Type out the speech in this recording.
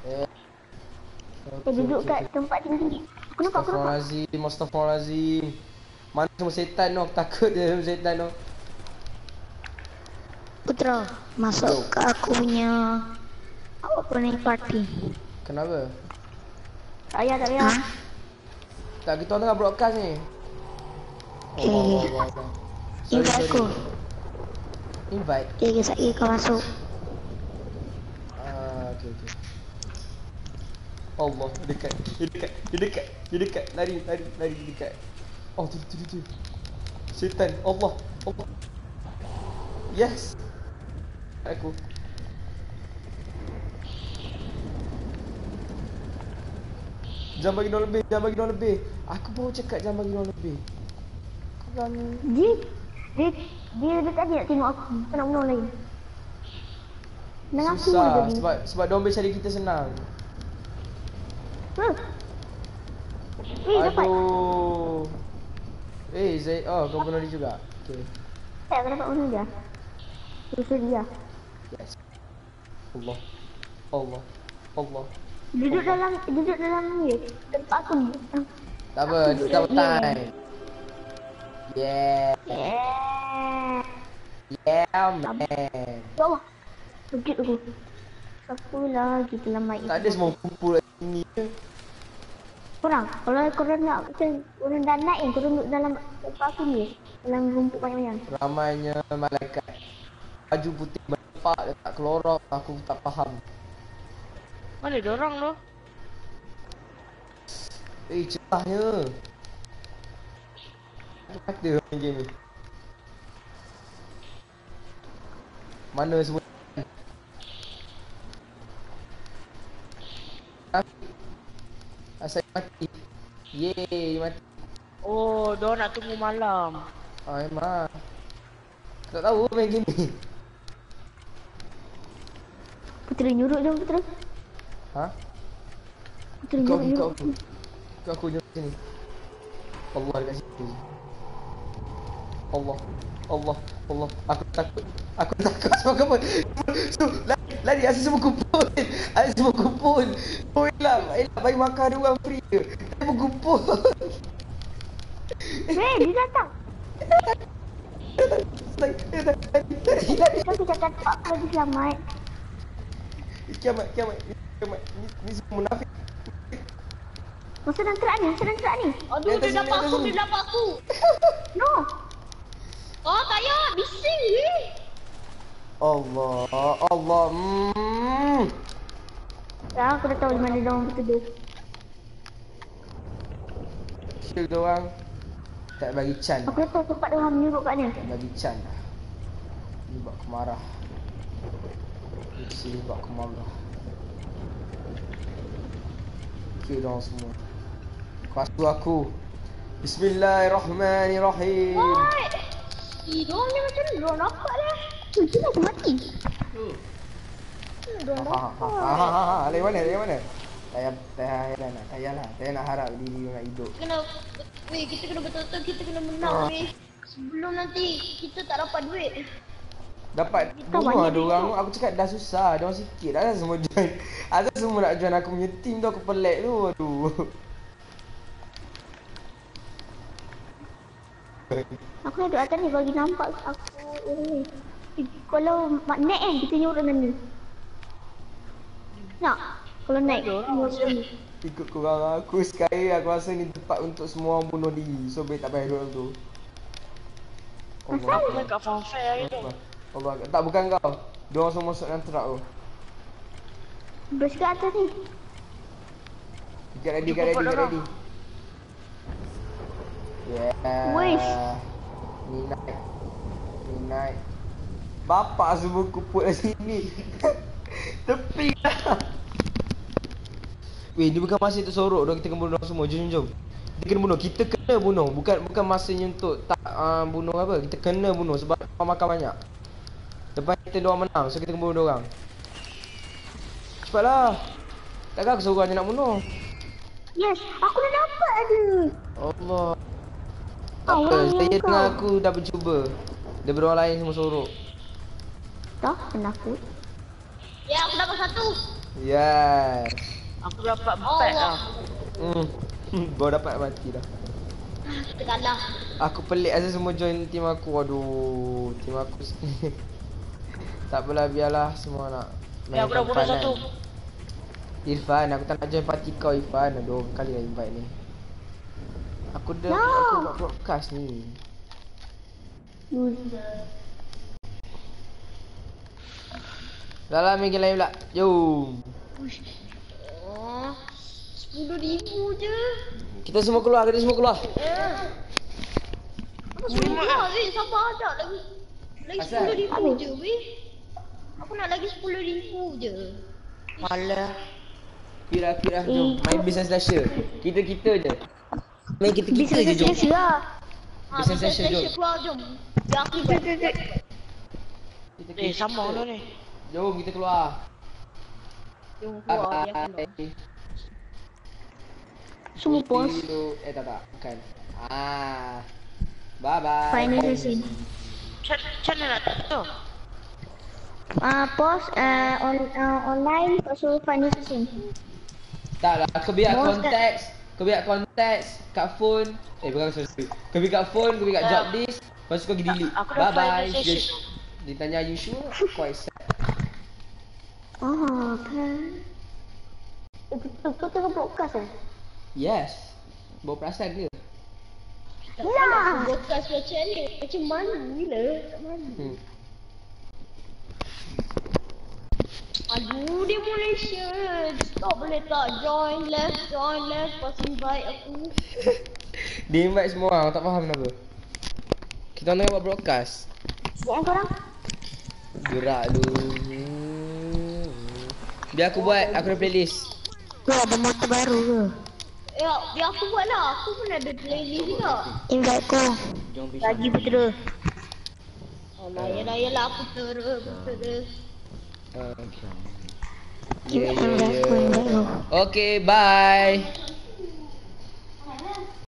Eh. Duduk kat tempat tinggi. Aku nampak. Astagfirullahalazim. Mana semua setan tu? Aku takut je semua setan tu. Putra, masuk ke aku punya apa ni party. Kenapa? Tak payah. Tak, kita orang tengah broadcast ni. Allah. Invite aku. Invite? Okay, saya kau masuk. Okay. Allah, dekat. Dia dekat. Lari dekat. Oh, tu. Setan. Allah. Yes. Aku. Jangan bagi $2 lebih. Aku baru cakap jangan bagi $2 lebih. Kau kan Dia dekat dia nak tengok aku. Tak nak bunuh lagi. Dengan aku susah tadi. sebab dia ambil cari kita senang. Dapat. Aduh. Zaid, kau bunuh dia juga. Okay. Tak dapat bunuh dia. Terus dia. Yes. Allah. Duduk dalam ni. Tempat aku ni. Tak apa, tak time. Yeah, man. Ya Allah. Sakit aku. Siapa lagi terlambat. Tak ada semua kumpul kat sini je. Korang, kalau korang nak korang dah naik korang duduk dalam tempat aku ni. Dalam rumput banyak-banyak. Ramainya malaikat. Baju putih berlepak, dia tak kelorok, aku tak faham. Mana dia orang tu? Celahnya. Kata main game ni. Mana semua? Asal mati. Yeay, mati. Oh, dia nak tunggu malam. Emang. Tak tahu main game ni. Putera nyuruk je Putera. Ha? Putera nyuruk. Kau aku nyuruk sini. Allah dekat situ. Allah. Aku takut semua kumpul. Lari asal semua kumpul. Oh elah bagi makan dia orang free je. Dia berkumpul. Dia datang. Kau cakap aku lagi selamat. Kiamat. Ni semua munafik. Masa dalam terak ni. Aduh, dia dapat aku. No. Oh, tak payah. Bising ni. Allah. Ya, aku dah tahu di mana dia orang berteduh. Kill dia orang. Tak bagi can. Aku dah tahu tempat dia orang menyuruk kat dia. Tak bagi can. Ni buat aku marah. Sini buat aku marah. Kill dia orang semua. Pastu aku. Bismillahirrahmanirrahim. Oi! Diorang ni macam ni, diorang nampak dah. Macam aku mati. Diorang nampak. Dari mana? Tak payahlah. Saya nak harap diri nak hidup. Kita kena betul-betul, kita kena menang weh. Sebelum nanti kita tak dapat duit. Dapat bunuh ada orang tu. Aku cakap dah susah. Dia orang sikit. Asal semua join. Asal semua nak join aku punya team tu. Aku pelik tu. Aduh. Aku nak duduk atas ni bagi nampak aku ni. Kalau naik kan kita nyuruk dengan ni. Nak? Kalau naik nyuruk ni. Ikut korang aku sekali aku rasa ni tempat untuk semua orang bunuh diri. So baik tak payah duduk tu. Asal? Aku main kat fanfare hari tu. Allah. Tak bukan kau. Dia orang semua masuk dalam truck tu. Bers kat atas ni. Get ready. Yeah. Wish. Ni naik. Bapak semua kumpul kat sini. Tepi dah. Weh, ni bukan masa untuk sorok dah, kita kena bunuh semua. Jom. Kita kena bunuh. Bukan masanya untuk tak bunuh apa. Kita kena bunuh sebab orang makan banyak. Lepas kita doang menang, so kita kena bunuh orang. Cepatlah. Takkan aku suruh je nak bunuh. Yes, aku dah dapat ada. Allah. Apa, saya dengan aku dah bercuba. Daripada orang lain semua sorok. Tak, penakut. Ya, aku dapat satu. Yes. Aku dapat 4 lah. Baru dapat mati dah. Kita kalah. Aku pelik asal semua join team aku. Aduh, team aku tak apalah, biarlah semua nak Ya, aku dah bunuh fun satu. kan. Irfan, aku tak nak join party kau Irfan. Aduh, kali dah invite ni. Aku dah No. aku buat broadcast ni. Dah lah, main game lain pula. Jom. Oh, 10,000 je. Kita semua keluar, kita semua keluar. Apa 10,000 lah, weh. Sabar sekejap lagi. Lagi Asal? 10,000 je, weh. Aku nak lagi 10,000 je. Malah. Kira, jom. Main business slasher. Kita je. Main kita je, jom. Bisa lah. Business session, jom. Keluar, jom. Biar aku buat. Sama lah ni. Jom, kita keluar. Jom keluar, biar aku keluar. Bye. Semua pos. Tak, bukan. Bye-bye. Final session. Macam mana nak tu? Pos online pasal final session. Tak lah, kau biar Most konteks kat phone. Bukan, sorry. Kau biar kat phone, kau biar kat job list. Lepas tu kau pergi delete. Aku dah Bye-bye. final session. Dia tanya, you sure? Quite sad. Kan. Kau tengok podcast Yes. Bawa perasan ke? Ya. Bekas macam ni. Macam mana gila? Tak mana. Aduh, dia Malaysia. Kau boleh tak join left. Pas invite aku. Dia invite semua orang, tak faham kenapa. Kita orang tengah buat broadcast. Sekejap korang. Gerak lu. Biar aku buat, aku ada playlist. Tu ada motor baru ke? Ya, biar aku buat lah. Aku pun ada playlist juga. Invite ko. Lagi betul. Alah, yalah aku terus. Okay. Invite ko. Okay, bye.